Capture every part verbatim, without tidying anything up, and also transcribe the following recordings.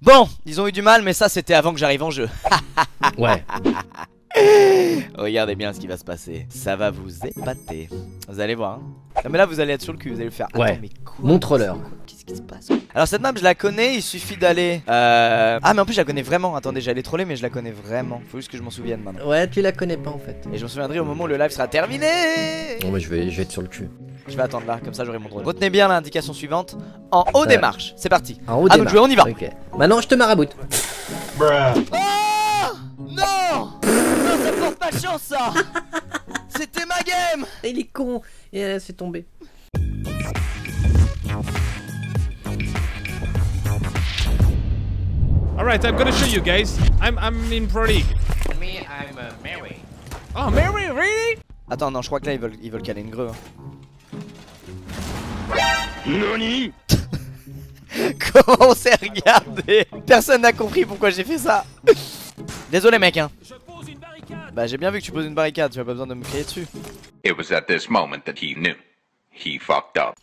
Bon, ils ont eu du mal, mais ça c'était avant que j'arrive en jeu. Ouais. Regardez bien ce qui va se passer. Ça va vous épater. Vous allez voir. Hein. Non mais là vous allez être sur le cul, vous allez le faire. Ouais. Attends, mais quoi? Montre-leur. Qu'est-ce qui se passe? Alors cette map je la connais, il suffit d'aller euh... Ah mais en plus je la connais vraiment. Attendez, j'allais troller mais je la connais vraiment. Faut juste que je m'en souvienne maintenant. Ouais, tu la connais pas en fait. Et je m'en souviendrai au moment où le live sera terminé. Bon mais je vais, je vais être sur le cul. Je vais attendre là, comme ça j'aurai mon drone. Retenez bien l'indication suivante. En haut des marches, c'est parti. En haut À des nous de jouer, on y va. Ok. Maintenant je te maraboute. Oh non. Non, ça porte pas chance ça. C'était ma game. Il est con. Et euh, c'est tombé. Alright, I'm gonna show you guys. I'm I'm in Pro League. Me, I'm uh, Mary. Oh, Mary, really? Attends, non, je crois que là ils veulent, ils veulent caler une greu. Hein. Nani? Comment on s'est regardé? Personne n'a compris pourquoi j'ai fait ça. Désolé mec hein. Je pose une barricade. Bah j'ai bien vu que tu poses une barricade, tu as pas besoin de me crier dessus. It was at this moment that he knew. He fucked up.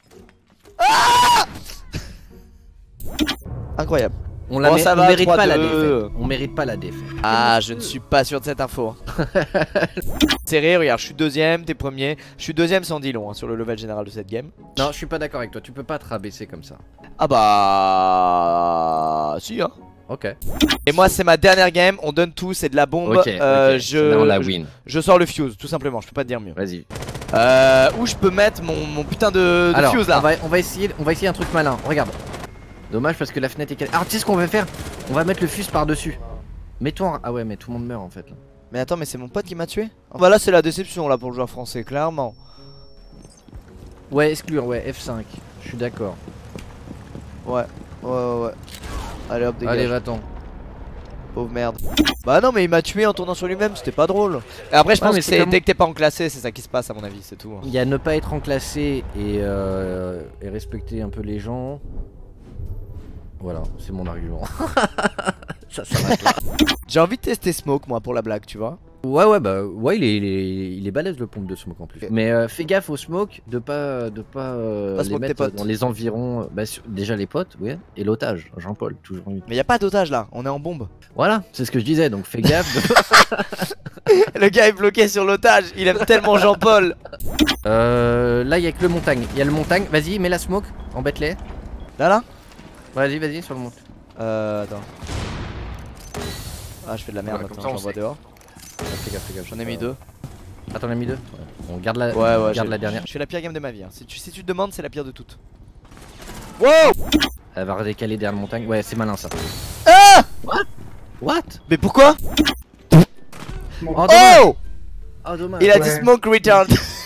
Incroyable. On, la Bon, mé- ça on va, mérite trois pas la deux. défaite. On mérite pas la défaite. Ah je ne suis pas sûr de cette info. Hein. Serré, regarde, je suis deuxième, t'es premier. Je suis deuxième sans dit long hein, sur le level général de cette game. Non, je suis pas d'accord avec toi. Tu peux pas te rabaisser comme ça. Ah bah... Si hein. Ok. Et moi c'est ma dernière game, on donne tout, c'est de la bombe. Ok. Euh, ok. je... Là, on la je- win. Je sors le fuse, tout simplement, je peux pas te dire mieux. Vas-y. Euh, où je peux mettre mon, mon putain de, de Alors, fuse là. on va, on va essayer, on va essayer un truc malin. Regarde. Dommage parce que la fenêtre est calée. Alors tu sais ce qu'on va faire? On va mettre le fuse par dessus. Mets-toi en... Ah ouais mais tout le monde meurt en fait là. Mais attends, mais c'est mon pote qui m'a tué. Bah là c'est la déception là pour le joueur français, clairement. Ouais, exclure, ouais, F cinq. Je suis d'accord. Ouais, ouais, ouais, ouais. Allez hop, dégage. Allez, va-t'en. Pauvre merde. Bah non mais il m'a tué en tournant sur lui-même, c'était pas drôle. Et après je Ouais, pense mais que c'est c'est comme- dès que t'es pas enclassé, c'est ça qui se passe à mon avis, c'est tout. Hein. Il y a ne pas être enclassé et, euh, et respecter un peu les gens. Voilà, c'est mon argument. Ça s'arrête là. J'ai envie de tester Smoke moi pour la blague, tu vois. Ouais, ouais, bah, ouais, il est, il est, il est balèze le pompe de smoke en plus. Ok. Mais euh, fais gaffe au smoke de pas, de pas, euh, Pas les smoke tes mettre potes. dans les environs. Bah, sur- déjà les potes, ouais, et l'otage, Jean-Paul, toujours en Mais y a pas d'otage là, on est en bombe. Voilà, c'est ce que je disais, donc fais gaffe. de- Le gars est bloqué sur l'otage, il aime tellement Jean-Paul. euh, là, il y a que le montagne. Il y a le montagne, vas-y, mets la smoke, embête-les. Là là Vas-y, vas-y, sur le montagne. Euh, attends. Ah je fais de la merde, Ouais, comme attends, ça, on j'envoie sait. dehors. Fais gaffe, fais gaffe. J'en ai mis deux. Ah, t'en as mis deux? On garde la, Ouais, ouais, garde j'ai- la dernière. Je fais la pire game de ma vie. Hein. Si, tu, si tu te demandes, c'est la pire de toutes. Wow! Elle va redécaler derrière la montagne. Ouais, c'est malin ça. Ah! What? Mais pourquoi? Oh, dommage. Oh! Oh, dommage. Il a dit smoke retard.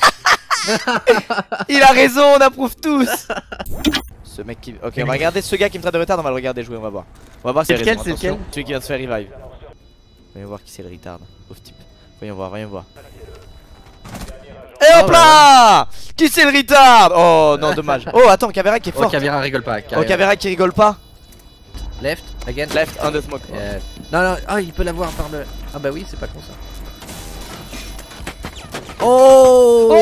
Il a raison, on approuve tous. Ce mec qui. Ok, on va regarder ce gars qui me traite de retard, on va le regarder jouer, on va voir. On va voir si C'est lequel, c'est lequel? Celui qui vient de se faire revive. Voyons voir qui c'est le retard. Pauvre type. Voyons voir, voyons voir. Et hop Oh, là! Qui c'est le retard? Oh non, dommage. Oh, attends, Cavera qui est Oh, fort. Cavera rigole pas. Oh, Cavera qui rigole pas. Left, again. Left, on the smoke. Euh, Non, non, ah, il peut l'avoir par le. Ah, bah oui, c'est pas con ça. Oh,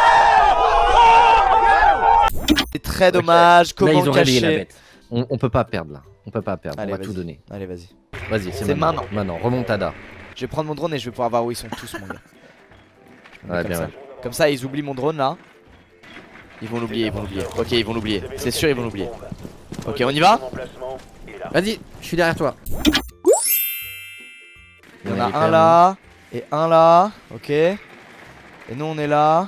C'est très dommage. Là, Comment ils ont réveillé la cacher? bête. On, on peut pas perdre là. On peut pas perdre. Allez, on va vas-y. tout donner. Allez, vas-y. Vas-y, c'est C'est maintenant. maintenant. Maintenant, remontada. Je vais prendre mon drone et je vais pouvoir voir où ils sont tous, mon gars. Je me mets Ouais, comme, bien, ça. ouais. Comme ça, ils oublient mon drone là. Ils vont l'oublier, ils vont l'oublier. Ok, ils vont l'oublier. C'est sûr, ils vont l'oublier. Ok, on y va? Vas-y, je suis derrière toi. Il y en a un là et un là. Ok. Et nous, on est là.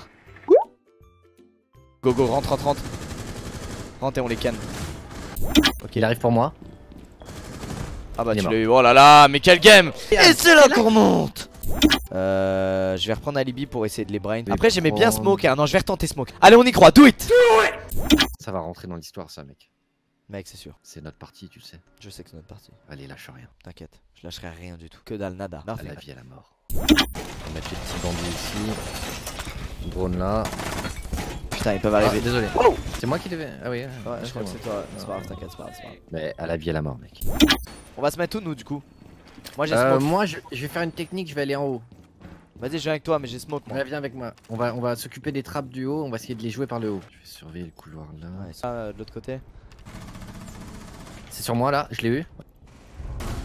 Go, go, rentre, rentre, rentre. Rentre et on les canne. Ok. Il arrive pour moi. Ah bah Il est tu mort. l'as eu. Oh là là, mais quelle game! Et Et c'est là qu'on remonte! Euh, je vais reprendre Alibi pour essayer de les brain. Après j'aimais bien prendre- Smoke, hein. Non je vais retenter Smoke. Allez on y croit, do it! Ça va rentrer dans l'histoire, ça, mec. Mec c'est sûr, C'est notre partie, tu sais. je sais que c'est notre partie. Allez, lâche rien. T'inquiète, je lâcherai rien du tout. Que dalle, nada. À Nothing. la vie, à la mort. On va mettre les petits bandits ici. Drone là. Putain ils peuvent Ah, arriver. désolé. Oh c'est moi qui l'ai fait. Ah oui. Ouais je crois que c'est toi, c'est pas grave, t'inquiète, c'est pas grave, c'est pas grave. Mais à la vie, à la mort, mec. On va se mettre où nous du coup? Moi j'ai Euh, Smoke. moi, je, je vais faire une technique, je vais aller en haut. Vas-y je viens avec toi mais j'ai Smoke moi. Ouais, viens avec moi. On va, on va s'occuper des trappes du haut, on va essayer de les jouer par le haut. Je vais surveiller le couloir là. Ouais, ça euh, de l'autre côté. C'est sur moi là, je l'ai eu.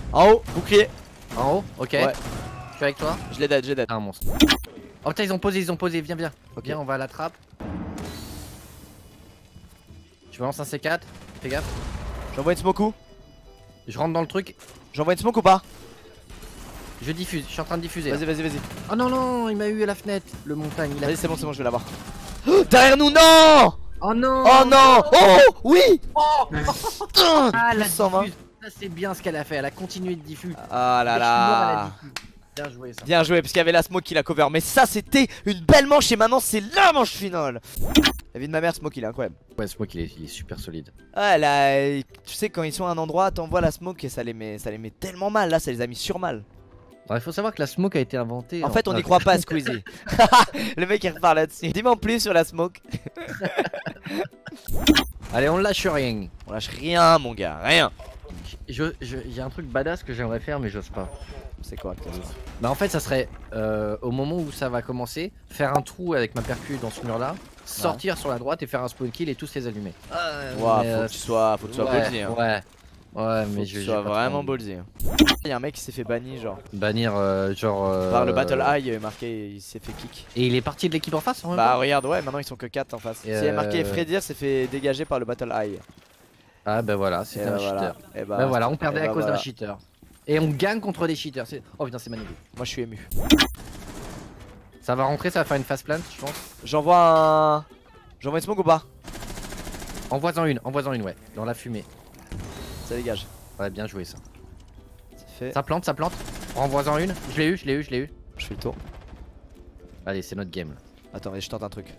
En haut, bouclier. En haut, ok. Ouais. Je suis avec toi. Je l'ai dead, je l'ai dead. Ah, un monstre. Oh putain, ils ont posé, ils ont posé. Viens, viens. Ok. Viens, on va à la trappe. Je balance un C quatre. Fais gaffe. J'envoie une smoke où? Je rentre dans le truc. J'envoie une smoke ou pas? Je diffuse. Je suis en train de diffuser. là. Vas-y, vas-y, vas-y. Oh non, non, il m'a eu à la fenêtre. Le montagne. Il a Vas-y, c'est bon, c'est bon, je vais l'avoir. Oh, derrière nous, non! Oh non. Oh non! Oh oui! Ah, la cent vingt. diffuse. Ça, c'est bien ce qu'elle a fait. Elle a continué de diffuser. Ah là Et je suis mort à la là. diffuse. Bien joué ça. Bien joué, parce qu'il y avait la smoke qui l'a cover. Mais ça, c'était une belle manche et maintenant, c'est la manche finale. La vie de ma mère, smoke, il est incroyable. Ouais, smoke il est, il est super solide. Ah là, tu sais, quand ils sont à un endroit, t'envoies la smoke et ça les met, ça les met tellement mal. Là, ça les a mis sur mal. Il faut savoir que la smoke a été inventée. En fait, on n'y croit pas, Squeezie. Le mec, il repart là-dessus. Dis-moi en plus sur la smoke. Allez, on lâche rien. On lâche rien, mon gars, rien. Je, je, j'ai un truc badass que j'aimerais faire, mais j'ose pas. C'est quoi que t'as dit? Bah, en fait, ça serait euh, au moment où ça va commencer, faire un trou avec ma percu dans ce mur là, sortir sur la droite et faire un spawn kill et tous les allumer. Ouah, mais, faut euh, que tu sois, faut que tu sois ouais, ballsy. Hein. Ouais, ouais, Faut mais que je tu j'ai sois pas vraiment trop ballsy. Hein. Il y a un mec qui s'est fait bannir, genre. envie. Bannir, euh, genre. euh, Par le Battle Eye, il y avait marqué, il s'est fait kick. Et il est parti de l'équipe en face en même Bah, temps regarde, ouais, maintenant ils sont que quatre en face. Et S'il y a marqué euh, Freddir, s'est fait dégager par le Battle Eye. Ah, bah voilà, Et c'était bah un voilà. cheater. Et bah, Bah voilà, on perdait et à bah cause voilà. d'un cheater. Et on gagne contre des cheaters. c'est- Oh putain, c'est magnifique. Moi, je suis ému. Ça va rentrer, ça va faire une fast plant, je pense. J'envoie un. J'envoie une smoke ou pas? Envoie-en une, envoie-en une, ouais. Dans la fumée. Ça dégage. Ouais, bien joué ça. C'est fait. Ça plante, ça plante. Renvoie-en une. Je l'ai eu, je l'ai eu, je l'ai eu. Je fais le tour. Allez, c'est notre game. Attends, mais je tente un truc.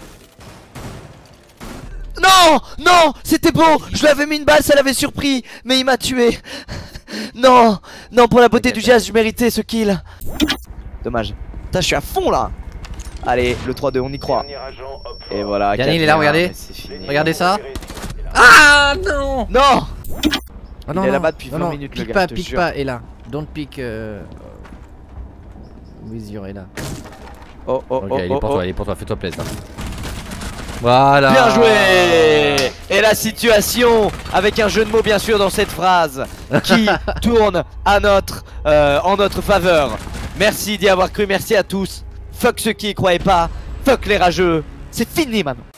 Non! Non! C'était beau! Je lui avais mis une balle, ça l'avait surpris! Mais il m'a tué! Non! Non, pour la beauté du geste, je méritais ce kill! Dommage. Putain, je suis à fond là! Allez, le trois deux, on y croit. Et voilà. Yannick, quatre il est là, un, regardez. mais c'est fini. Regardez ça. Ah non. Non! Ah, Il est là-bas depuis vingt minutes, le pique gars, pas, je te pique jure. pas, et là. Don't pick. Euh... With your, et là. Oh oh Ok, oh, il est oh, pour oh. toi, il est pour toi, fais-toi plaisir. Voilà. Bien joué! Et la situation, avec un jeu de mots bien sûr dans cette phrase, qui tourne à notre, euh, en notre faveur. Merci d'y avoir cru, merci à tous. Fuck ceux qui y croyaient pas, fuck les rageux. C'est fini maintenant.